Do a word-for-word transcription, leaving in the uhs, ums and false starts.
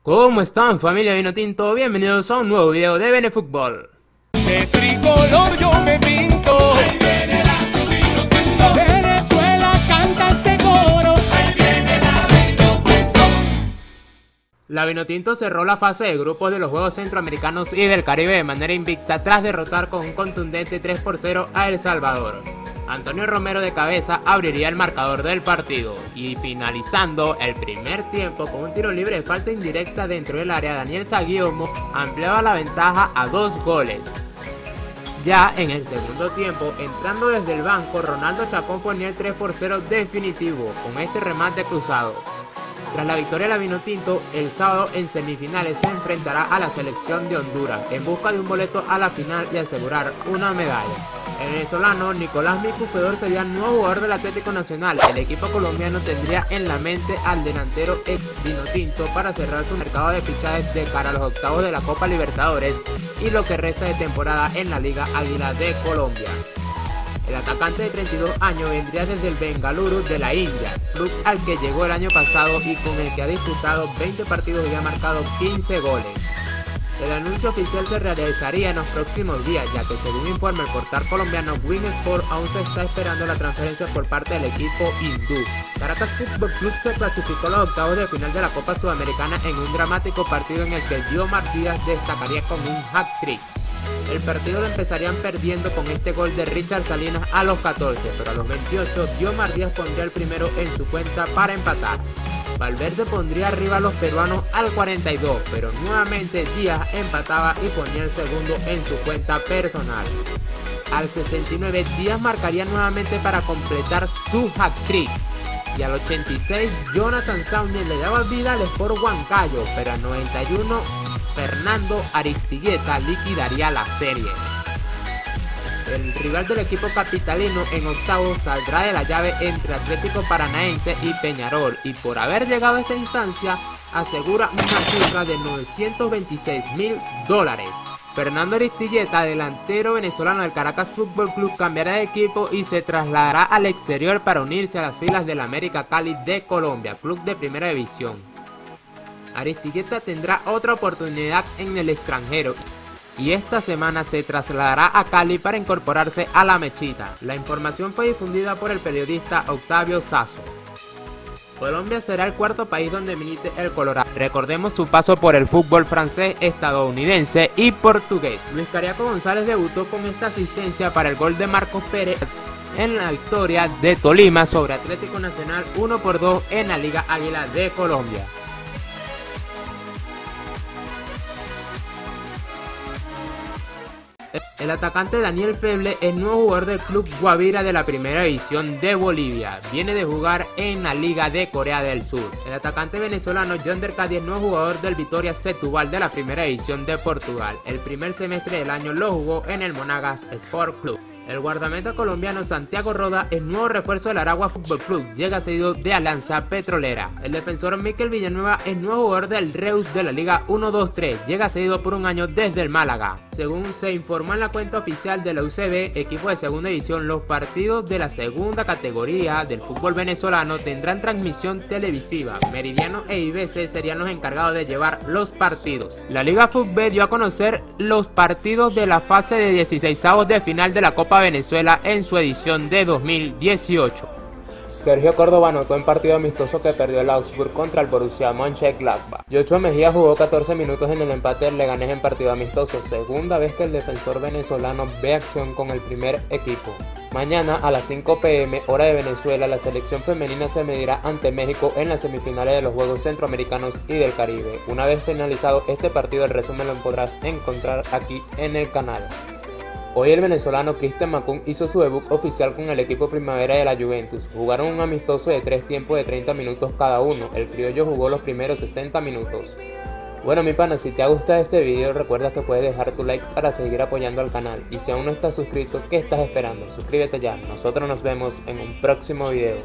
¿Cómo están, familia Vinotinto? Bienvenidos a un nuevo video de Benefútbol. De tricolor yo me pinto. Ahí viene la Vinotinto. Venezuela canta este coro. Ahí viene la Vinotinto. La Vinotinto cerró la fase de grupos de los Juegos Centroamericanos y del Caribe de manera invicta tras derrotar con un contundente tres por cero a El Salvador. Antonio Romero de cabeza abriría el marcador del partido y finalizando el primer tiempo con un tiro libre de falta indirecta dentro del área, Daniel Zaguiomo ampliaba la ventaja a dos goles. Ya en el segundo tiempo, entrando desde el banco, Ronaldo Chacón ponía el tres por cero definitivo con este remate cruzado. Tras la victoria de la Vinotinto, el sábado en semifinales se enfrentará a la selección de Honduras en busca de un boleto a la final y asegurar una medalla. El venezolano Nicolás Micu Fedor sería el nuevo jugador del Atlético Nacional. El equipo colombiano tendría en la mente al delantero ex Vinotinto para cerrar su mercado de fichajes de cara a los octavos de la Copa Libertadores y lo que resta de temporada en la Liga Águila de Colombia. El atacante de treinta y dos años vendría desde el Bengaluru de la India, club al que llegó el año pasado y con el que ha disputado veinte partidos y ha marcado quince goles. El anuncio oficial se realizaría en los próximos días, ya que según informa el portal colombiano Win Sport, aún se está esperando la transferencia por parte del equipo hindú. Caracas Fútbol Club se clasificó a los octavos de final de la Copa Sudamericana en un dramático partido en el que Diomar Díaz destacaría con un hat-trick. El partido lo empezarían perdiendo con este gol de Richard Salinas a los catorce, pero a los veintiocho Diomar Díaz pondría el primero en su cuenta para empatar. Valverde pondría arriba a los peruanos al cuarenta y dos, pero nuevamente Díaz empataba y ponía el segundo en su cuenta personal. Al sesenta y nueve Díaz marcaría nuevamente para completar su hat-trick. Y al ochenta y seis Jonathan Saunier le daba vida al Sport Huancayo, pero al noventa y uno Fernando Aristigueta liquidaría la serie. El rival del equipo capitalino en octavos saldrá de la llave entre Atlético Paranaense y Peñarol, y por haber llegado a esta instancia asegura una cifra de novecientos veintiséis mil dólares. Fernando Aristigueta, delantero venezolano del Caracas Fútbol Club, cambiará de equipo y se trasladará al exterior para unirse a las filas del América Cali de Colombia, club de primera división. Aristigueta tendrá otra oportunidad en el extranjero y esta semana se trasladará a Cali para incorporarse a la Mechita. La información fue difundida por el periodista Octavio Sazo. Colombia será el cuarto país donde milite el Colorado. Recordemos su paso por el fútbol francés, estadounidense y portugués. Luis Cariaco González debutó con esta asistencia para el gol de Marcos Pérez en la victoria de Tolima sobre Atlético Nacional uno por dos en la Liga Águila de Colombia. El atacante Daniel Feble es nuevo jugador del club Guavira de la primera división de Bolivia. Viene de jugar en la Liga de Corea del Sur. El atacante venezolano Yonder Cadi es nuevo jugador del Vitória Setúbal de la primera división de Portugal. El primer semestre del año lo jugó en el Monagas Sport Club. El guardameta colombiano Santiago Roda es nuevo refuerzo del Aragua Fútbol Club, llega cedido de Alianza Petrolera. El defensor Mikel Villanueva es nuevo jugador del Reus de la Liga uno dos tres, llega cedido por un año desde el Málaga. Según se informó en la cuenta oficial de la U C B, equipo de segunda división, los partidos de la segunda categoría del fútbol venezolano tendrán transmisión televisiva. Meridiano e I B C serían los encargados de llevar los partidos. La Liga Fútbol dio a conocer los partidos de la fase de dieciseisavos de final de la Copa Venezuela en su edición de dos mil dieciocho. Sergio Córdoba anotó en partido amistoso que perdió el Augsburg contra el Borussia Mönchengladbach. Yocho Mejía jugó catorce minutos en el empate del Leganés en partido amistoso, segunda vez que el defensor venezolano ve acción con el primer equipo. Mañana a las cinco p m hora de Venezuela, la selección femenina se medirá ante México en las semifinales de los Juegos Centroamericanos y del Caribe. Una vez finalizado este partido, el resumen lo podrás encontrar aquí en el canal. Hoy el venezolano Cristian Macún hizo su debut oficial con el equipo primavera de la Juventus. Jugaron un amistoso de tres tiempos de treinta minutos cada uno. El criollo jugó los primeros sesenta minutos. Bueno, mi pana, si te ha gustado este video, recuerda que puedes dejar tu like para seguir apoyando al canal. Y si aún no estás suscrito, ¿qué estás esperando? Suscríbete ya. Nosotros nos vemos en un próximo video.